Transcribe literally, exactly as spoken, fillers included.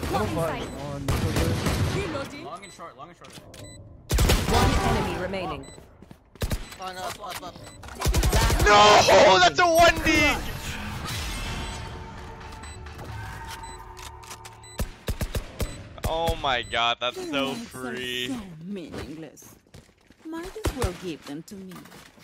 Long inside. On Reloading. Long and short, long and short. One enemy remaining. On up, up, up. No, that's a one D. Oh my god, that's so free. So meaningless. Might as well give them to me.